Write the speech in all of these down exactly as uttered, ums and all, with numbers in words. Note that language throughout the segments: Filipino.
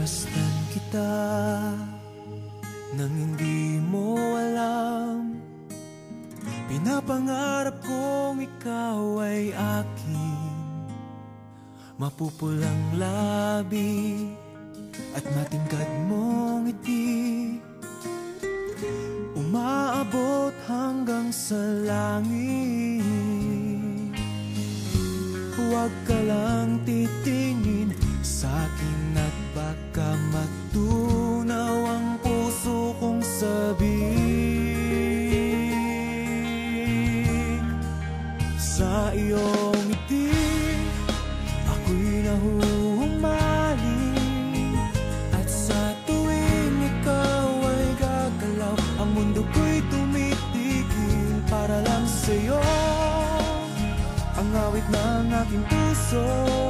Masdan kita nang hindi mo alam. Pinapangarap kong ikaw ay akin. Mapupulang labi at matingkad mong ngiti, umaabot hanggang sa langit. Huwag ka lang titingin sa'kin at baka matunaw ang puso kong sabik. Sa iyong ngiti ako'y nahuhumaling, at sa tuwing ikaw ay gagalaw, ang mundo ko'y tumitigil para lang sa'yo. Ang awit ng aking puso,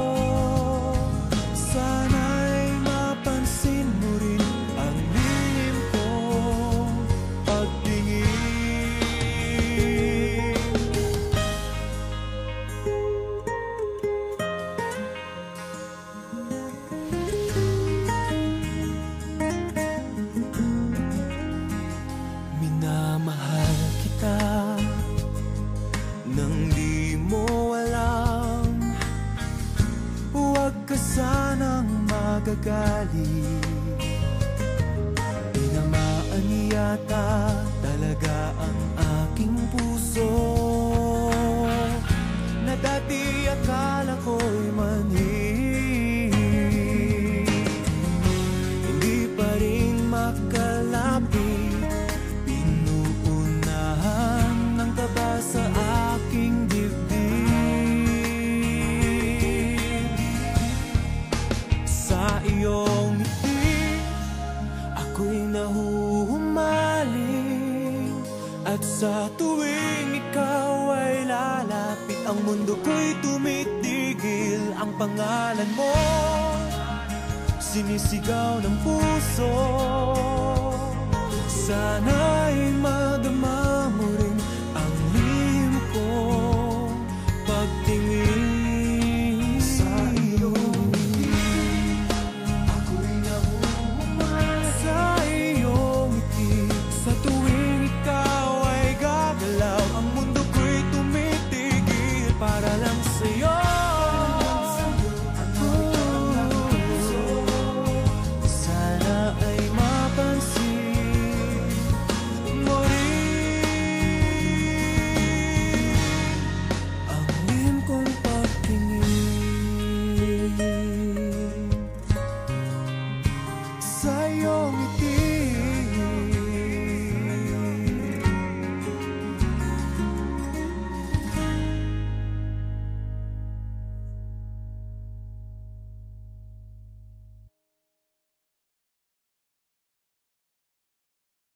sana'y mapansin mo rin ang lihim kong pagtingin. Minamahal kita nang di mo alam. Huwag ka sanang magagalit, tinamaan yata talaga ang aking puso, na dati akala ko'y manhid. Hindi pa rin makalapit, pinuunahan ng kaba sa aking dibdib. Sa iyong ngiti ako'y nahuhumaling, at sa tuwing ikaw ay lalapit, ang mundo ko'y tumitigil. Ang pangalan mo sinisigaw ng puso, sana'y madama mo rin ang lihim kong pagtingin. Sa iyong ngiti ako'y nahuhumaling, sa iyong ngiti sa tuwing ikaw ay gagalaw, ang mundo ko'y tumitigil para lang sa'yo. Sana ay mapansin mo rin ang lihim kong pagtingin. Sa iyong ngiti